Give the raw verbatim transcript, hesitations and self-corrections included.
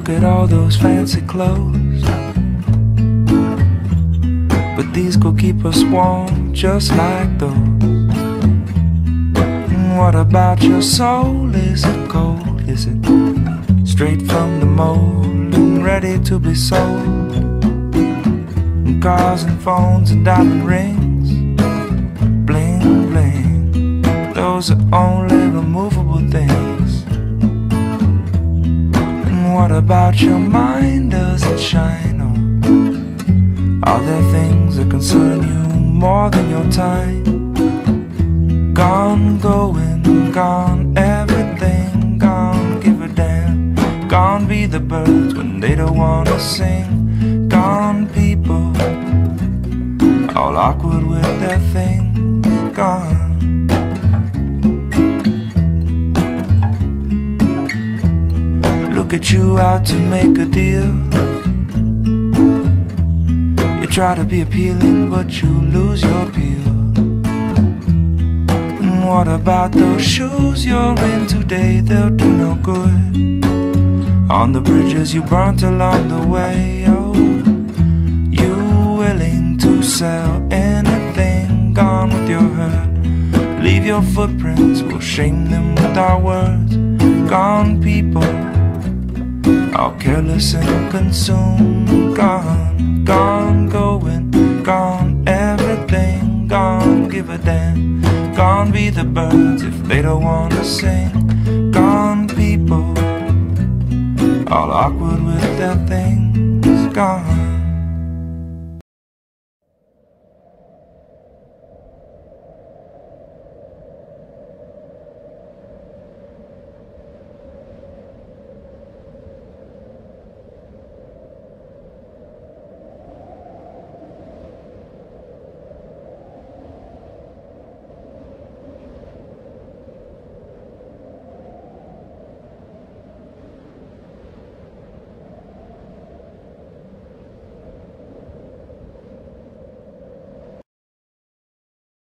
Look at all those fancy clothes, but these could keep us warm just like those. And what about your soul? Is it cold? Is it straight from the mold and ready to be sold? And cars and phones and diamond rings, bling bling, those are only removable things. And what about your mind? Does it shine on? Are there things that concern you more than your time? Gone, going, gone, everything gone, give a damn. Gone be the birds when they don't wanna sing. Gone people, all awkward with their things. Gone. Look at you out to make a deal. You try to be appealing, but you lose your appeal. And what about those shoes you're in today? They'll do no good on the bridges you burnt along the way. Oh, you willing to sell anything? Gone with your hurt. Leave your footprints, we'll shame them with our words. Gone people, all careless and consumed. Gone, gone, going, gone, everything gone, give a damn. Gone be the birds if they don't wanna sing. Gone people, all awkward with their things. Gone.